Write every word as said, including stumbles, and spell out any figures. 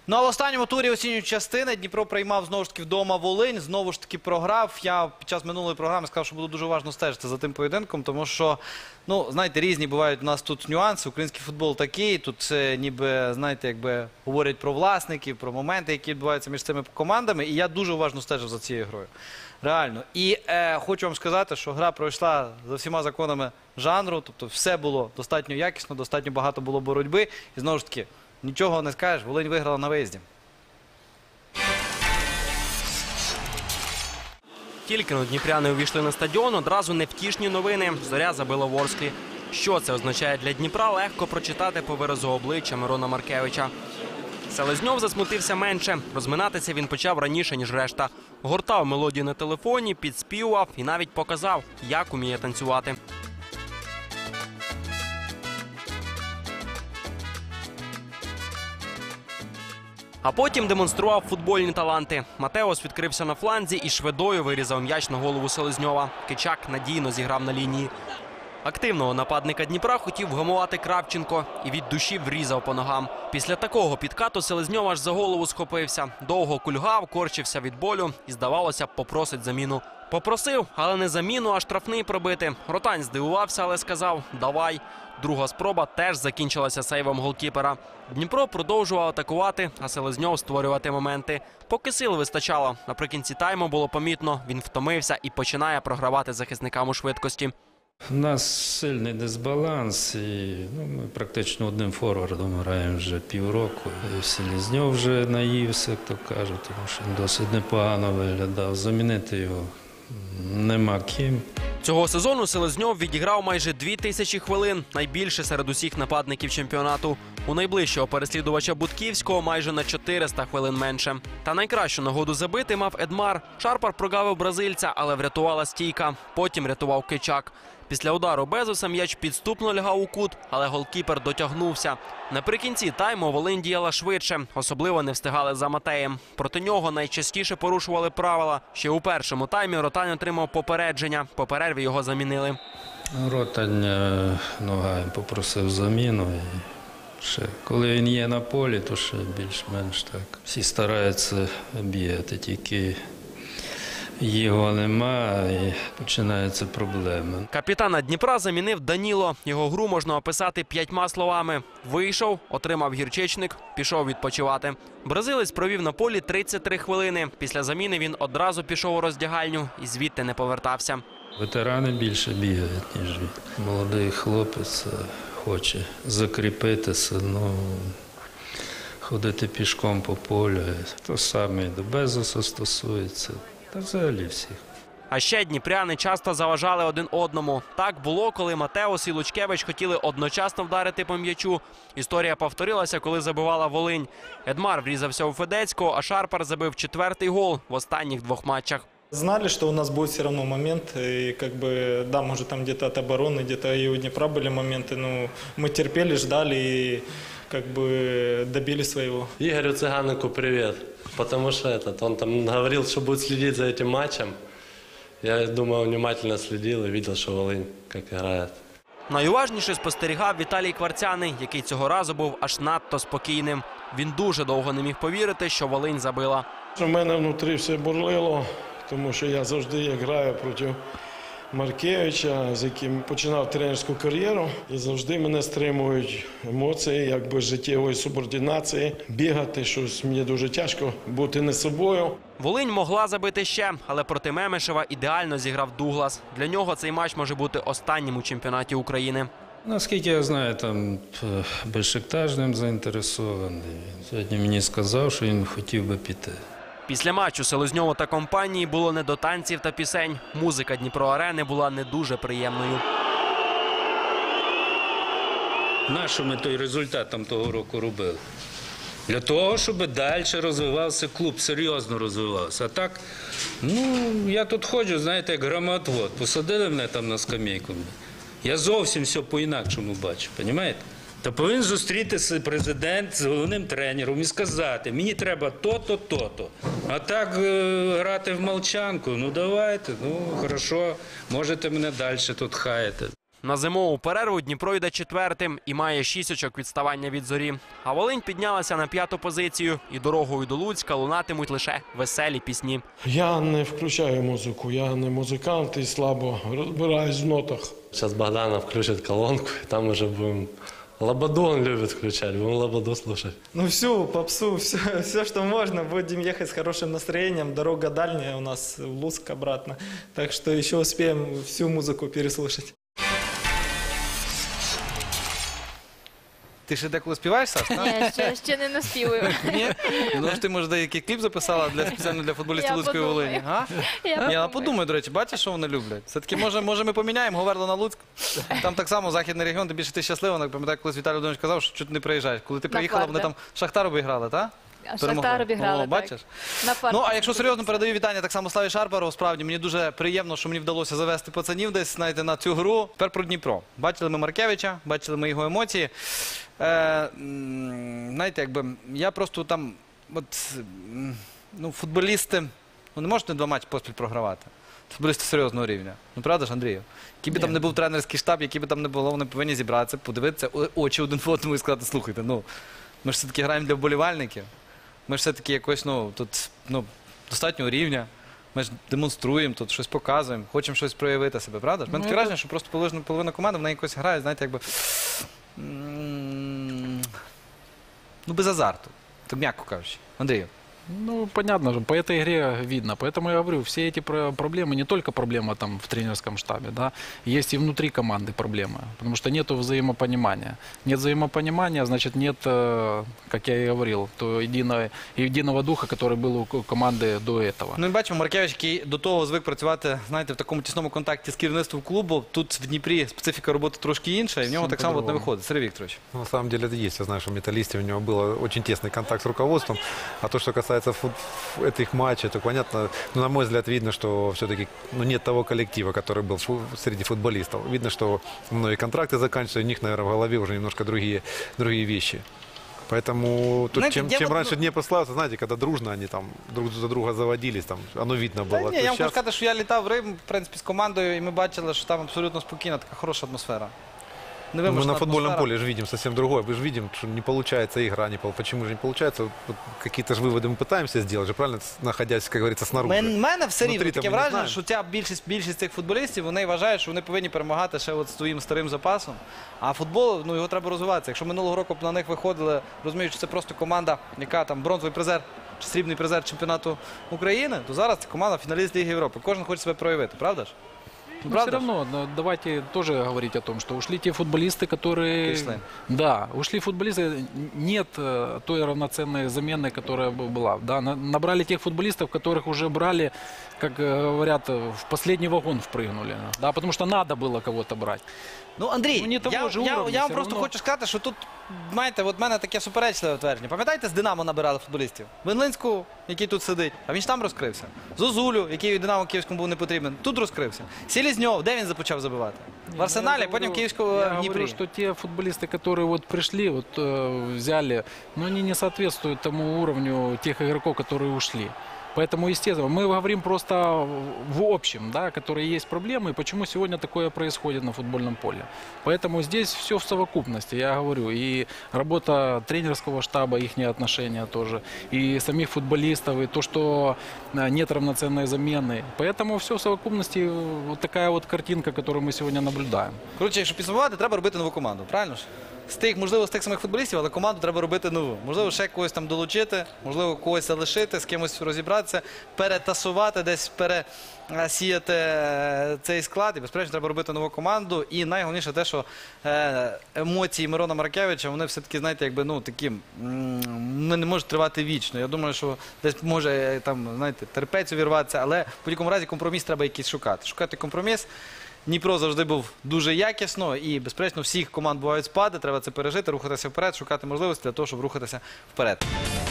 Ну а в останньому турі оцінюючої частини Дніпро приймав знову ж таки вдома Волинь, знову ж таки програв. Я під час минулої програми сказав, що буде дуже важливо стежити за тим поєдинком, тому що, ну, знаєте, різні бувають у нас тут нюанси. Український футбол такий, тут це ніби, знаєте, якби говорять про власників, про моменти, які відбуваються між цими командами. І я дуже уважно стежив за цією грою. Реально. І е, хочу вам сказати, що гра пройшла за всіма законами жанру, тобто все було достатньо якісно, достатньо багато було боротьби. І знову ж таки, нічого не скажеш, Волинь виграла на виїзді. Тільки но дніпряни увійшли на стадіон, одразу невтішні новини. Зоря забила Ворсклі. Що це означає для Дніпра, легко прочитати по виразу обличчя Мирона Маркевича. Селезньов засмутився менше. Розминатися він почав раніше, ніж решта. Гортав мелодію на телефоні, підспівував і навіть показав, як уміє танцювати. А потім демонстрував футбольні таланти. Матеос відкрився на фланзі і швидою вирізав м'яч на голову Селезньова. Кичак надійно зіграв на лінії. Активного нападника Дніпра хотів вгамувати Кравченко і від душі врізав по ногам. Після такого підкату Селезньов аж за голову схопився. Довго кульгав, корчився від болю і, здавалося, попросить заміну. Попросив, але не заміну, а штрафний пробити. Ротань здивувався, але сказав «давай». Друга спроба теж закінчилася сейвом голкіпера. Дніпро продовжував атакувати, а Селезньов створювати моменти. Поки сил вистачало. Наприкінці тайму було помітно, він втомився і починає програвати захисникам у швидкості. У нас сильний дисбаланс, і ну, ми практично одним форвардом граємо вже півроку. Селезньов вже наївся, як то кажуть, тому що він досить непогано виглядав. Замінити його нема ким. Цього сезону Селезньов відіграв майже дві тисячі хвилин, найбільше серед усіх нападників чемпіонату. У найближчого переслідувача Будківського майже на чотириста хвилин менше. Та найкращу нагоду забити мав Едмар. Шарпар прогавив бразильця, але врятувала стійка. Потім рятував Кичак. Після удару Безуса м'яч підступно лягав у кут, але голкіпер дотягнувся. Наприкінці тайму Волинь діяла швидше, особливо не встигали за Матеєм. Проти нього найчастіше порушували правила. Ще у першому таймі Ротань отримав попередження. По перерві його замінили. Ротань Ногай попросив заміну. І ще, коли він є на полі, то ще більш-менш так. Всі стараються бігати, тільки його нема і починаються проблеми. Капітана Дніпра замінив Даніло. Його гру можна описати п'ятьма словами. Вийшов, отримав гірчичник, пішов відпочивати. Бразилець провів на полі тридцять три хвилини. Після заміни він одразу пішов у роздягальню і звідти не повертався. Ветерани більше бігають, ніж він. Молодий хлопець хоче закріпитися, ну, ходити пішком по полю. То саме і до Безоса стосується. Та взагалі всіх. А ще дніпряни часто заважали один одному. Так було, коли Матеос і Лучкевич хотіли одночасно вдарити по м'ячу. Історія повторилася, коли забивала Волинь. Едмар врізався у Федецького, а Шарпар забив четвертий гол в останніх двох матчах. Знали, что у нас будет все равно момент, и как бы, да, может там где-то от обороны, где-то и у Днепра были моменты, но мы терпели, ждали и как бы добили своего. Игорю Цыганику привет, потому что этот, он там говорил, что будет следить за этим матчем. Я думаю, внимательно следил и видел, что Волынь как играет. Найуважніше спостерігав Віталій Кварцяний, який цього разу був аж надто спокійним. Він дуже довго не міг повірити, що Волинь забила. У мене внутрі все бурлило, тому що я завжди граю проти Маркевича, з яким починав тренерську кар'єру. І завжди мене стримують емоції, якби життєвої субординації. Бігати, щось мені дуже тяжко, бути не собою. Волинь могла забити ще, але проти Мемешева ідеально зіграв Дуглас. Для нього цей матч може бути останнім у чемпіонаті України. Наскільки я знаю, там Бешикташ ним заінтересований. Сьогодні мені сказав, що він хотів би піти. Після матчу Селезньову та компанії було не до танців та пісень. Музика Дніпро-арени була не дуже приємною. Нащо ми той результат там того року робили? Для того, щоб далі розвивався клуб, серйозно розвивався. А так, ну, я тут ходжу, знаєте, як громоотвод. Посадили мене там на скамейку. Я зовсім все по-інакшому бачу, розумієте? Та повинен зустрітися президент з головним тренером і сказати, мені треба то-то, то-то. А так е, грати в молчанку, ну давайте, ну хорошо, можете мене далі тут хаяти. На зимову перерву Дніпро йде четвертим і має шість очок відставання від Зорі. А Волинь піднялася на п'яту позицію і дорогою до Луцька лунатимуть лише веселі пісні. Я не включаю музику, я не музикант і слабо розбираюсь в нотах. Сейчас Богданов включит колонку, и там уже будем... Лободу он любит включать, будем Лободу слушать. Ну всю попсу, все, все, что можно. Будем ехать с хорошим настроением. Дорога дальняя у нас в Луцк обратно. Так что еще успеем всю музыку переслушать. Ти ще деколи співаєш, Саш? так? Ні, ще, ще не наспівую. Ні? Ну ж ти, може, деякий кліп записала для, спеціально для футболістів Я Луцької подумаю. Волині? А? Я Я подумаю. подумаю, до речі, бачиш, що вони люблять? Все-таки, може, може ми поміняємо Говерло на Луцьк? Там так само західний регіон, ти більше ти щаслива. Я пам'ятаю, колись Віталій Володимирович казав, що чуть не приїжджаєш. Коли ти На приїхала, фарт, вони да? там Шахтар обіграли, так? А Шахтар обіграли, О, так. бачиш? На фарт. Ну, а якщо серйозно, передаю вітання так само Славі Шарпару. Справді, мені дуже приємно, що мені вдалося завести пацанів десь, знаєте, на цю гру. Тепер про Дніпро. Бачили ми Маркевича, бачили ми його емоції. Е, м, знаєте, якби, я просто там, от, м, ну, футболісти, ну, не можуть не два матчі поспіль програвати. Футболісти серйозного рівня. Ну, правда ж, Андрію? Який би там не був тренерський штаб, який би там не було, вони повинні зібратися, подивитися о- очі один в одному і сказати, слухайте, ну, ми ж все-таки граємо для вболівальників. Ми ж все-таки якось, ну, тут, ну, достатнього рівня. Ми ж демонструємо тут, щось показуємо, хочемо щось проявити себе, правда? У мене таке враження, що просто половина, половина команди, вона якось грає, знаєте, якби, м, ну, без азарту, так м'яко кажучи. Андрію. Ну, понятно же, по этой игре видно. Поэтому я говорю, все эти про- проблемы, не только проблема там в тренерском штабе, да, есть и внутри команды проблемы, потому что нету взаимопонимания. Нет взаимопонимания, значит, нет, э, как я и говорил, то единого, единого духа, который был у к- команды до этого. Ну, ми бачимо, Маркевич, який до того звик працювати, знаєте, в такому тісному контакті з керівництвом клубу. Тут в Дніпрі специфіка роботи трошки інша, і в нього так само от не виходить. Сергій Вікторович. Ну, на самом деле это есть. Я знаю, что в «Металлисте» у него был очень тесный контакт с руководством. А то, что касается фут- ф- этих матчей, то понятно, ну, на мой взгляд, видно, что все-таки ну, нет того коллектива, который был фу- среди футболистов. Видно, что многие контракты заканчиваются, у них, наверное, в голове уже немножко другие, другие вещи. Поэтому тут, Знаете, чем, я чем вот, раньше ну- Днепр славился, знаете, когда дружно они там друг за друга заводились, там, оно видно Та было. ні, То я вам щас- хочу сказати, що я літав в Рим, в принципі, з командою, і ми бачили, що там абсолютно спокійна, така хороша атмосфера. Ну, мы Невимушена на футбольном атмосфера. поле же видим совсем другое. Мы же видим, что не получается игра. Не пол- Почему же не получается? Вот, вот какие-то же выводы мы пытаемся сделать, же, правильно, с- находясь, как говорится, снаружи. Мен- мене все рівно Внутрі-то таке ми не враження, знаємо. що ця більшість, більшість цих футболістів, вони вважають, що вони повинні перемагати ще от своїм старим запасом. А футбол, ну, його треба розвиватися. Якщо минулого року б на них виходили, розуміють, що це просто команда, яка там бронзовий призер чи срібний призер чемпіонату України, то зараз це команда фіналіст Ліги Європи. Кожен хоче себе проявити, правда ж? Ну, Но все правда ж? равно, да, давайте тоже говорить о том, что ушли те футболисты, которые... Пришли. Да, ушли футболисты. Нет э, той равноценной замены, которая бы была. Да, на- набрали тех футболистов, которых уже брали, как э, говорят, э, в последний вагон впрыгнули. Да, потому что надо было кого-то брать. Ну, Андрій, Ну, не того я, ж я, уровня, я вам все просто равно. хочу сказати, що тут, знаєте, от в мене таке суперечливе твердження. Пам'ятаєте, з Динамо набирали футболістів? Венлинську, який тут сидить, а він ж там розкрився. Зозулю, який в Динамо Київському був не потрібен, тут розкрився. Селізньов, де він започав забивати? В Арсеналі, Я потім в говорю- Київському Я в Дніпрі. говорю, что те футболисты, которые вот пришли, вот э, взяли, но они не соответствуют тому уровню тех игроков, которые ушли. Поэтому, естественно, мы говорим просто в общем, да, которые есть проблемы, и почему сегодня такое происходит на футбольном поле. Поэтому здесь все в совокупности, я говорю, и работа тренерского штаба, их отношения тоже, и самих футболистов, и то, что э, нет равноценной замены. Поэтому все в совокупности, вот такая вот картинка, которую мы сегодня наблюдаем. Коротше, якщо підсумувати, треба робити нову команду, правильно ж? З тих, можливо, з тих самих футболістів, але команду треба робити нову. Можливо, ще когось там долучити, можливо, когось залишити, з кимось розібратися, перетасувати, десь пересіяти е, цей склад. І, безперечно, треба робити нову команду. І найголовніше те, що е, емоції Мирона Маркевича, вони все-таки, знаєте, якби, ну, такі, м, вони не можуть тривати вічно. Я думаю, що десь може, е, там, знаєте, терпець увірватися, але в будь-якому разі компроміс треба якийсь шукати. Шукати компроміс. Дніпро завжди був дуже якісно і, безперечно, всіх команд бувають спади, треба це пережити, рухатися вперед, шукати можливості для того, щоб рухатися вперед.